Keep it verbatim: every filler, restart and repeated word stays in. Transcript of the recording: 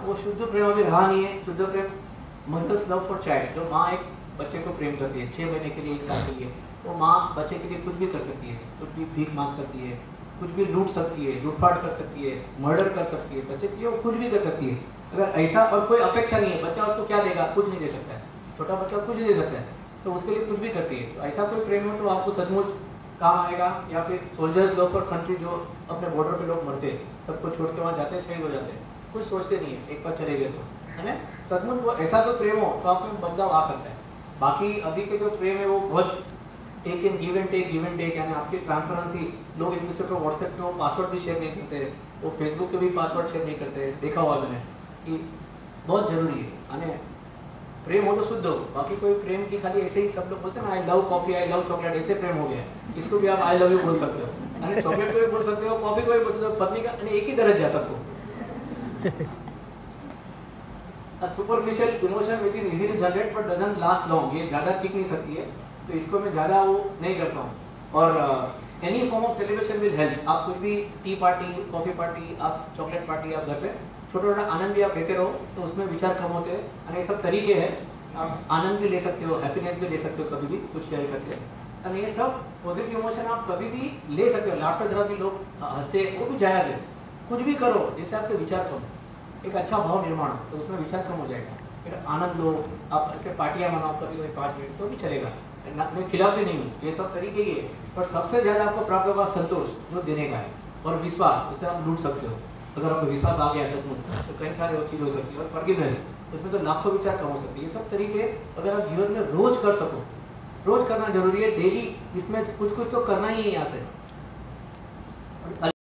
वो शुद्ध प्रेम अभी रहा नहीं है। शुद्ध प्रेम, मदर्स लव फॉर चाइल्ड, जो माँ एक बच्चे को प्रेम करती है छः महीने के लिए, एक साल के लिए, वो माँ बच्चे के लिए कुछ भी कर सकती है, कुछ भी भीख मांग सकती है, कुछ भी लूट सकती है, लूटपाट कर सकती है, मर्डर कर सकती है, बच्चे के लिए वो कुछ भी कर सकती है। अगर ऐसा, और कोई अपेक्षा नहीं है, बच्चा उसको क्या देगा, कुछ नहीं दे सकता है, छोटा बच्चा कुछ नहीं दे सकता है, तो उसके लिए कुछ भी करती है। तो ऐसा कोई प्रेम हो तो आपको सचमुच काम आएगा। या फिर सोल्जर्स लव फॉर कंट्री, जो अपने बॉर्डर पे लोग मरते हैं, सबको छोड़ के वहाँ जाते हैं, शहीद हो जाते हैं, कुछ सोचते नहीं है, एक बार चले गए तो, है ना। सचमुच वो ऐसा कोई प्रेम हो तो आप में बदलाव आ सकता है। बाकी अभी के जो प्रेम है वो बहुत take and give and take, give and take, यानी आपकी ट्रांसपेरेंसी, लोग एक दूसरे को व्हाट्सएप पे वो पासवर्ड भी शेयर नहीं करते, वो फेसबुक पे भी पासवर्ड शेयर नहीं करते, देखा हुआ मैंने कि बहुत जरूरी है। यानी प्रेम हो तो शुद्ध हो। बाकी कोई प्रेम की खाली ऐसे ही सब लोग बोलते हैं ना, I love coffee, I love chocolate, ऐसे प्रेम हो गया। इसको भी आप आई लव यू बोल सकते हो, यानी चॉकलेट को भी बोल सकते हो, कॉफी को भी बोल सकते हो, पत्नी का, यानी एक ही दर्जा सबको। A superficial emotion which is easily generated but doesn't last long, ये ज़्यादा टिक नहीं सकती है, तो इसको मैं ज़्यादा वो नहीं करता हूँ। और any form of celebration will help. आप कुछ भी टी पार्टी, कॉफ़ी पार्टी, आप चॉकलेट पार्टी, आप घर पे छोटा छोटा आनंद भी आप लेते रहो, तो उसमें विचार कम होते हैं। और ये सब तरीके हैं, आप आनंद भी ले सकते हो, हैप्पीनेस भी ले सकते हो, कभी भी कुछ शेयर करके। और ये सब पॉजिटिव इमोशन आप कभी भी ले सकते हो। लाफ्टर थेरेपी, लोग हंसते हैं, वो भी जायज़ है। कुछ भी करो जिससे आपके विचार कम, एक अच्छा भाव निर्माण हो, तो उसमें विचार कम हो जाएगा। फिर आनंद लो, आप ऐसे पार्टियाँ मनाओ कभी कभी पाँच मिनट, तो भी चलेगा, मैं खिलाफ भी नहीं हूँ, ये सब तरीके ही है। पर सबसे ज़्यादा आपको प्राप्त होगा संतोष, जो देने का है, और विश्वास, जिससे आप लूट सकते हो। अगर आपको विश्वास आ गया सचमुच, तो कई सारे वो चीज़ हो सकती है। और फॉरगिवनेस, उसमें तो लाखों विचार कम हो सकती है। ये सब तरीके अगर आप जीवन में रोज कर सको, रोज करना जरूरी है, डेली इसमें कुछ कुछ तो करना ही है यहाँ से।